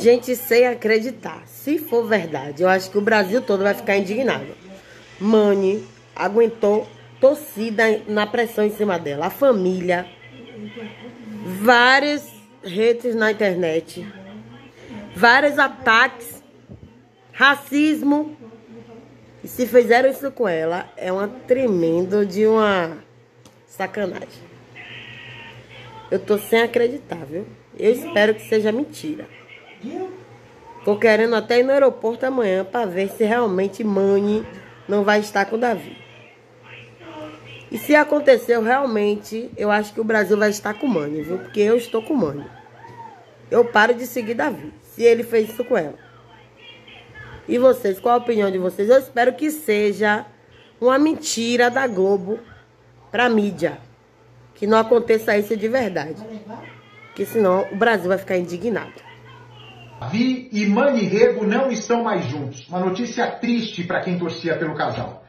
Gente, sem acreditar. Se for verdade, eu acho que o Brasil todo vai ficar indignado. Mani aguentou torcida na pressão em cima dela. A família. Várias redes na internet. Vários ataques. Racismo. E se fizeram isso com ela, é uma tremendo de uma sacanagem. Eu tô sem acreditar, viu? Eu espero que seja mentira. Tô querendo até ir no aeroporto amanhã pra ver se realmente Mani não vai estar com o Davi. E se aconteceu realmente, eu acho que o Brasil vai estar com Mani, viu? Porque eu estou com Mani. Eu paro de seguir Davi, se ele fez isso com ela. E vocês, qual a opinião de vocês? Eu espero que seja uma mentira da Globo pra mídia. Que não aconteça isso de verdade. Porque senão o Brasil vai ficar indignado. Davi e Mani Rego não estão mais juntos. Uma notícia triste para quem torcia pelo casal.